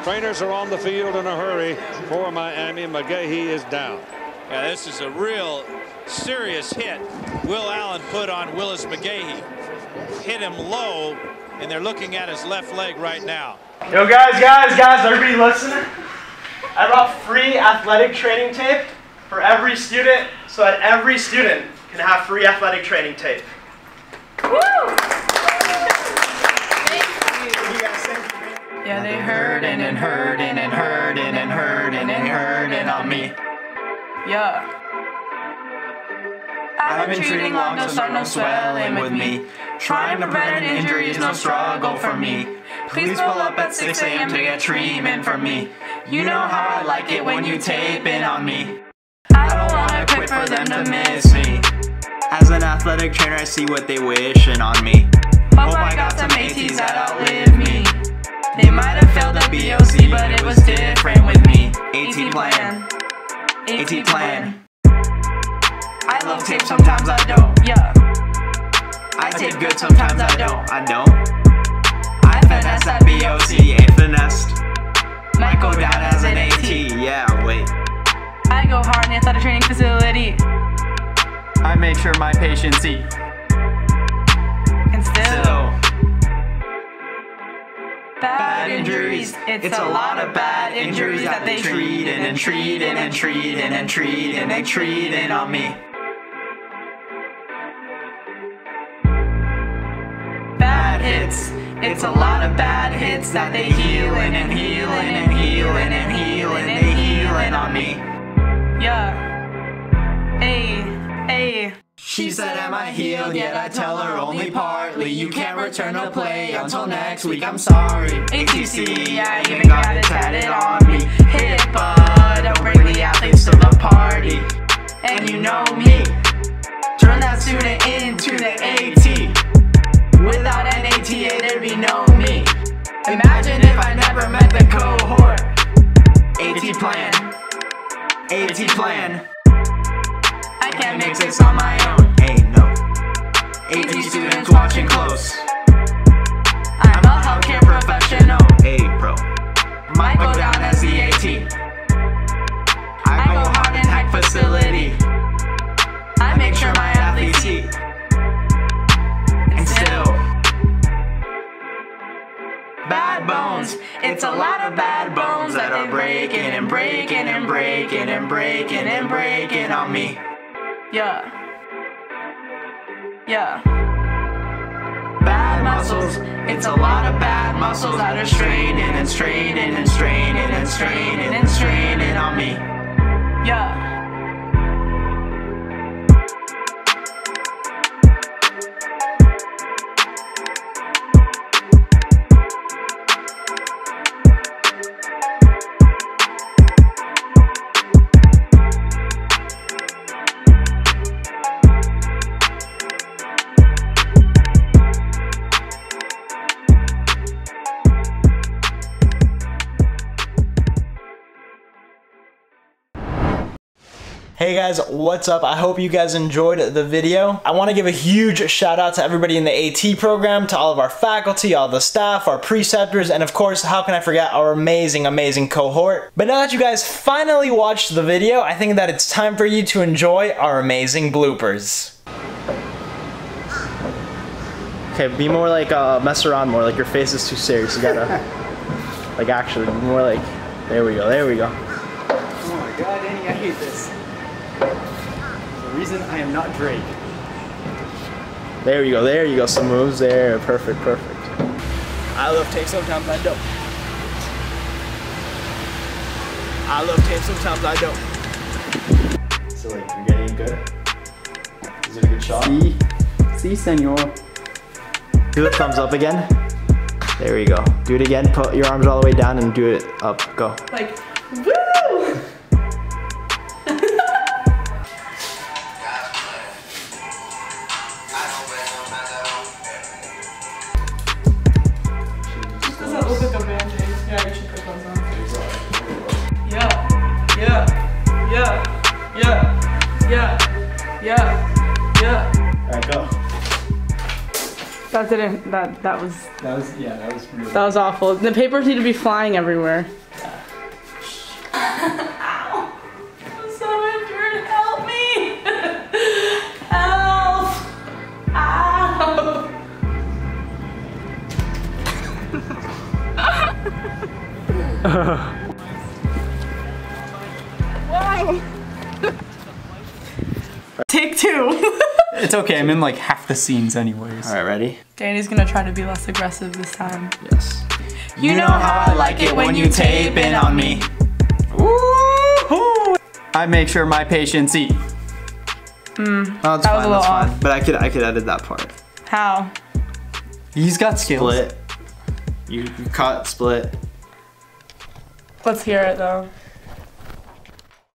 Trainers are on the field in a hurry for Miami. McGahee is down. Yeah, this is a real serious hit Will Allen put on Willis McGahee. Hit him low, and they're looking at his left leg right now. Yo, guys, everybody listen. I brought free athletic training tape for every student so that every student can have free athletic training tape. Woo! Yeah, they hurtin' and hurtin' and hurtin' and hurtin' and hurtin' on me. Yeah. I've been treating long, no start, no swelling with me. Trying to prevent an injury is no struggle for me. Please pull up at 6 a.m. to get treatment from me. You know how I like it when you tape in on me. I don't wanna quit for them to miss me. As an athletic trainer, I see what they wishing on me. Hope I got some ATs that outlive me. They might have failed the BOC, but it was different with me. AT plan. AT plan. I love tape, sometimes I don't, yeah. I tape good, sometimes I don't. I don't. I finesse that BOC, ain't finessed. Might go down as an AT. Yeah, wait. I go hard in the athletic training facility. I make sure my patients eat. And still bad injuries. It's a lot of bad injuries that they treatin' and treatin' and treatin' and treatin' and treatin' on me. Bad hits. It's a lot of bad hits that they healin' and healin' and healin' and healin' and healin' on me. Yeah. Ayy. She said, am I healed? Yet I tell her only partly. You can't return to play until next week, I'm sorry. ATC, I even got it tatted on me. HIPAA, don't bring the athletes to the party. And you know me, turn that student into the AT. Without an ATA, there'd be no me. Imagine if I never met the cohort. AT plan. AT plan. I can't mix this on my own. Hey, no. AT students watching close. I'm a healthcare professional. Hey, bro. Might go down as the AT. I go hard in hack facility. I make sure my athletes eat. And still bad bones. It's a lot of bad bones that are breaking and breaking and breaking and breaking and breaking on me. Yeah. Bad muscles. It's a lot of bad muscles that are straining and straining and straining and straining and straining on me. Yeah. Hey guys, what's up? I hope you guys enjoyed the video. I want to give a huge shout out to everybody in the AT program, to all of our faculty, all the staff, our preceptors, and of course, how can I forget our amazing cohort. But now that you guys finally watched the video, I think that it's time for you to enjoy our amazing bloopers. Okay, be more like, mess around more, like your face is too serious. You gotta, like actually, more like, there we go. Oh my god, Danny, I hate this. The reason I am not Drake. There you go, some moves there, perfect. I love tape, sometimes I don't. I love tape, sometimes I don't. So like, you're getting good? Is it a good shot? Si, senor. Do the thumbs up again. There we go. Do it again, put your arms all the way down and do it up, go. Like, woo! Yeah. Alright, go. That didn't, that was yeah, that was really. That was awful. The papers need to be flying everywhere. Ow! I'm so injured. Help me! Help! Ow! Whoa! Take 2. It's okay, I'm in like half the scenes anyways. All right, ready? Danny's gonna try to be less aggressive this time. Yes. You know how I like it when you tape in on me. Woo-hoo! I make sure my patients eat. No, that's That was fine, a little that's fine. off. But I could edit that part. How? He's got skills. Split. You cut, split. Let's hear it though.